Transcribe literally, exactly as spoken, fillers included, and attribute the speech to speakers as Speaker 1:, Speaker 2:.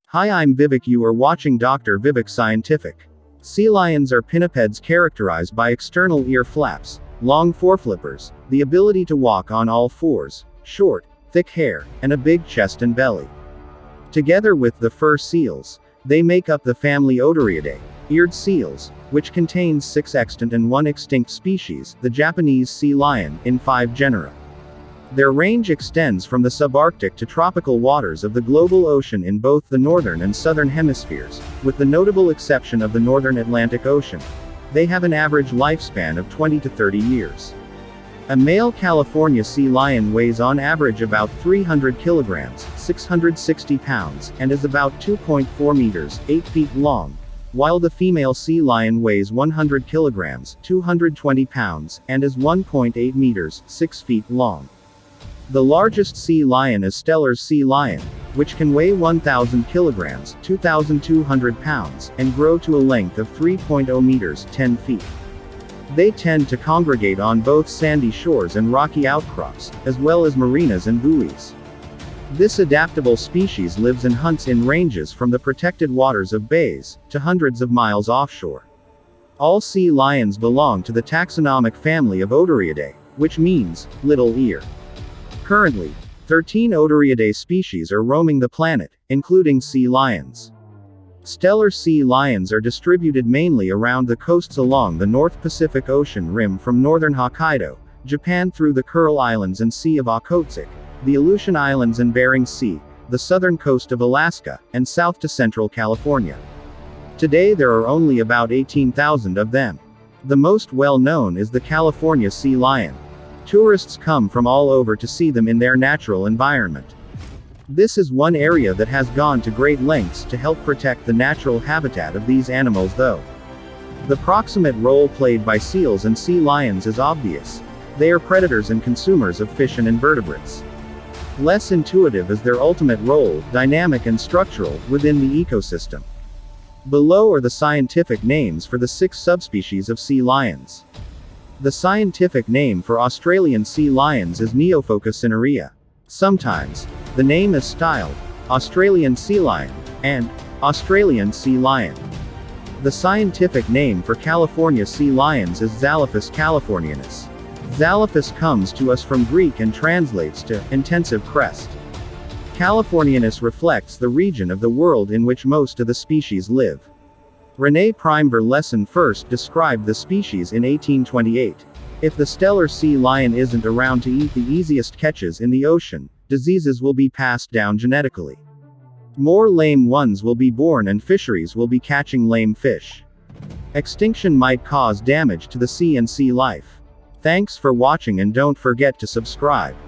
Speaker 1: Hi, I'm Vivek. You are watching Doctor Vivek Scientific. Sea lions are pinnipeds characterized by external ear flaps, long foreflippers, the ability to walk on all fours, short, thick hair, and a big chest and belly. Together with the fur seals, they make up the family Odoriidae, eared seals, which contains six extant and one extinct species, the Japanese sea lion, in five genera. Their range extends from the subarctic to tropical waters of the global ocean in both the northern and southern hemispheres, with the notable exception of the northern Atlantic Ocean. They have an average lifespan of twenty to thirty years. A male California sea lion weighs on average about three hundred kilograms, six hundred sixty pounds, and is about two point four meters, eight feet long, while the female sea lion weighs one hundred kilograms, two hundred twenty pounds, and is one point eight meters, six feet long. The largest sea lion is Steller's sea lion, which can weigh one thousand kilograms, two thousand two hundred pounds, and grow to a length of three point zero meters, ten feet. They tend to congregate on both sandy shores and rocky outcrops, as well as marinas and buoys. This adaptable species lives and hunts in ranges from the protected waters of bays, to hundreds of miles offshore. All sea lions belong to the taxonomic family of Odoriidae, which means, little ear. Currently, thirteen Odoriidae species are roaming the planet, including sea lions. Steller sea lions are distributed mainly around the coasts along the North Pacific Ocean rim from northern Hokkaido, Japan through the Kuril Islands and Sea of Okhotsk, the Aleutian Islands and Bering Sea, the southern coast of Alaska, and south to central California. Today there are only about eighteen thousand of them. The most well-known is the California sea lion. Tourists come from all over to see them in their natural environment. This is one area that has gone to great lengths to help protect the natural habitat of these animals though. The proximate role played by seals and sea lions is obvious. They are predators and consumers of fish and invertebrates. Less intuitive is their ultimate role, dynamic and structural, within the ecosystem. Below are the scientific names for the six subspecies of sea lions. The scientific name for Australian sea lions is Neophoca cinerea. Sometimes, the name is styled Australian sea lion, and Australian sea lion. The scientific name for California sea lions is Zalaphus californianus. Zalaphus comes to us from Greek and translates to intensive crest. Californianus reflects the region of the world in which most of the species live. René Prime-Verlessen first described the species in eighteen twenty-eight. If the Steller sea lion isn't around to eat the easiest catches in the ocean, diseases will be passed down genetically. More lame ones will be born and fisheries will be catching lame fish. Extinction might cause damage to the sea and sea life. Thanks for watching and don't forget to subscribe.